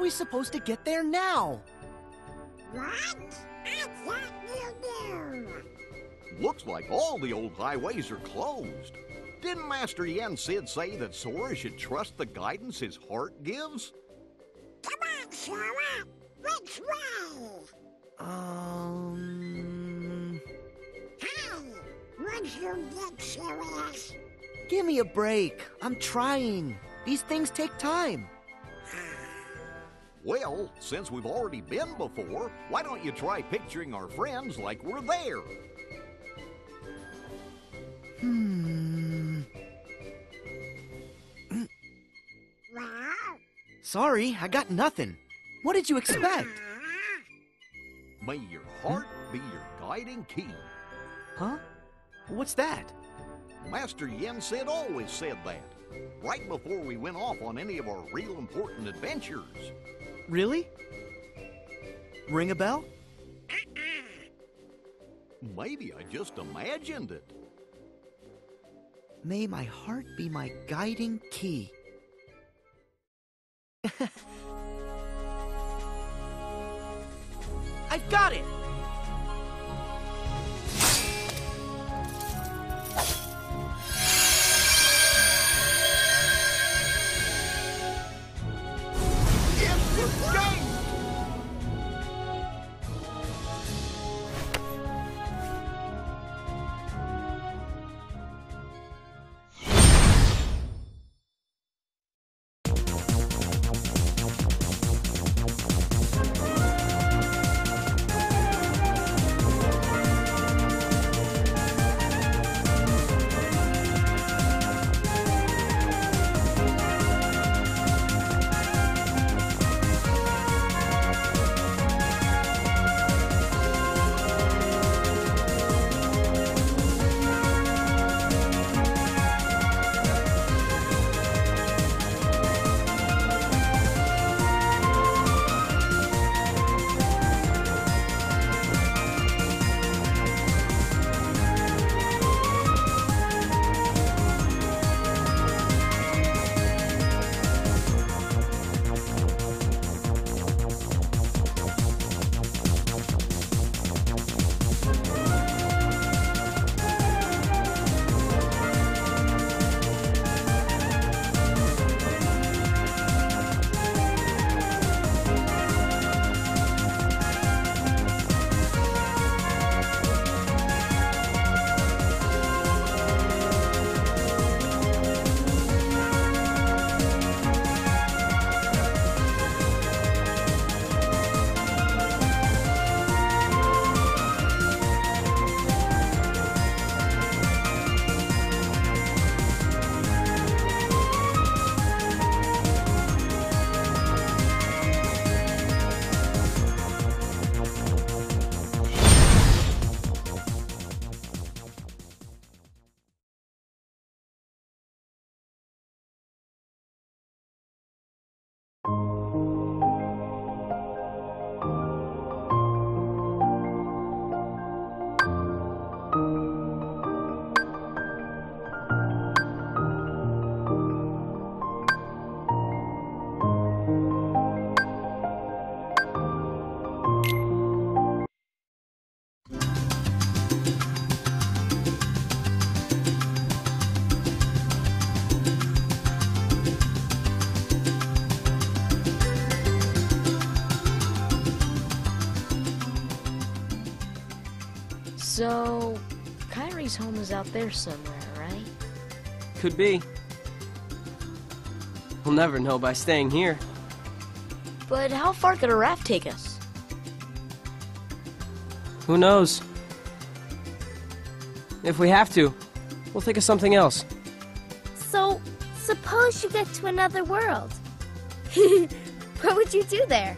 we supposed to get there now? What? I thought you knew. Looks like all the old highways are closed. Didn't Master Yen Sid say that Sora should trust the guidance his heart gives? Come on, Sora. Which way? Hey, would you get serious? Give me a break. I'm trying. These things take time. Well, since we've already been before, why don't you try picturing our friends like we're there? Well? Sorry, I got nothing. What did you expect? May your heart be your guiding key. Huh? What's that? Master Yen Sid always said that, right before we went off on any of our real important adventures. Really? Ring a bell? Maybe I just imagined it. May my heart be my guiding key. I've got it! It's the gate! So, Kyrie's home is out there somewhere, right? Could be. We'll never know by staying here. But how far could a raft take us? Who knows? If we have to, we'll think of something else. So, suppose you get to another world. What would you do there?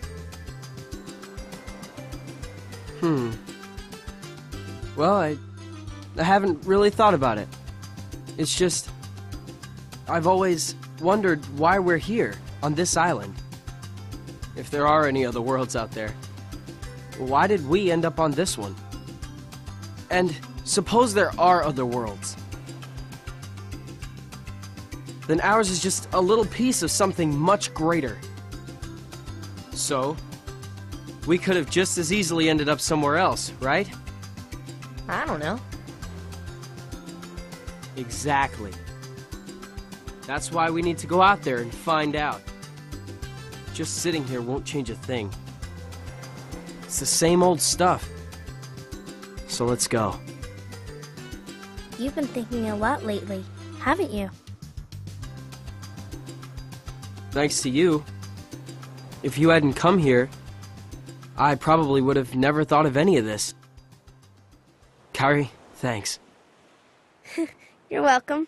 Well, I haven't really thought about it. It's just, I've always wondered why we're here, on this island. If there are any other worlds out there, why did we end up on this one? And suppose there are other worlds. Then ours is just a little piece of something much greater. So, we could have just as easily ended up somewhere else, right? I don't know. Exactly. That's why we need to go out there and find out. Just sitting here won't change a thing. It's the same old stuff. So let's go. You've been thinking a lot lately, haven't you? Thanks to you. If you hadn't come here, I probably would have never thought of any of this. Kairi, thanks. You're welcome.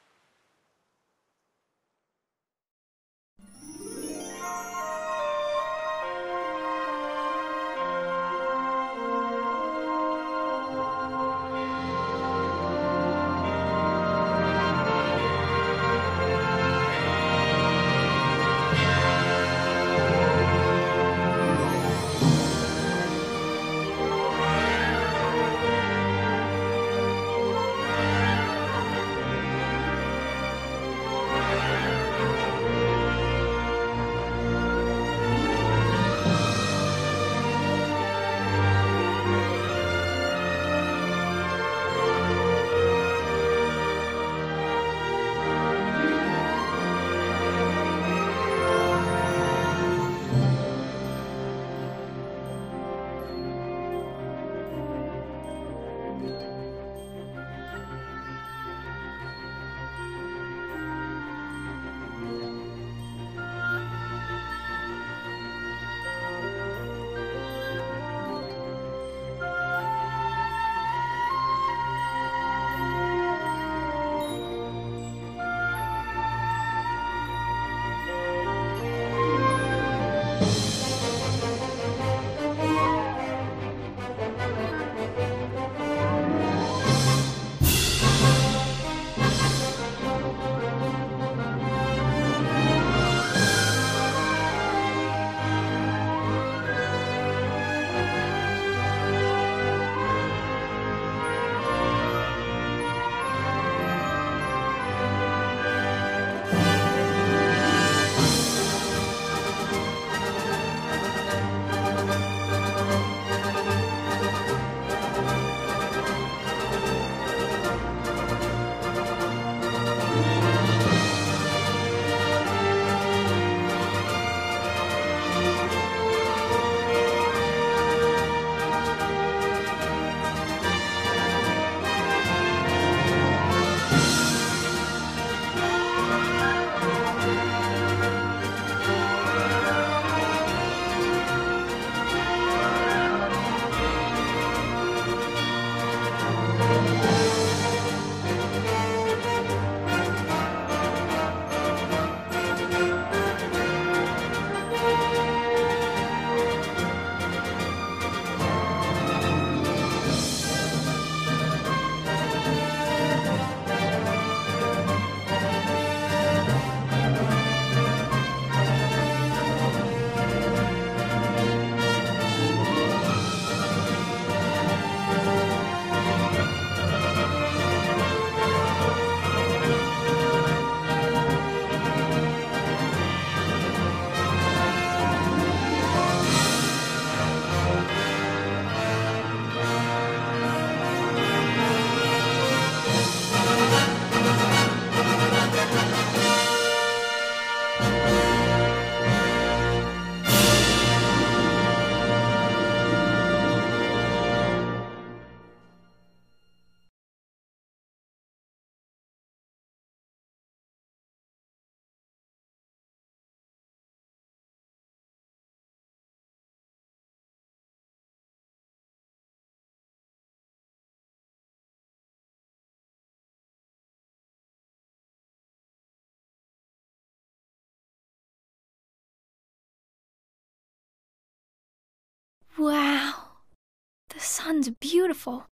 Wow, the sun's beautiful.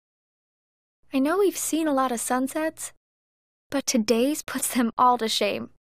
I know we've seen a lot of sunsets, but today's puts them all to shame.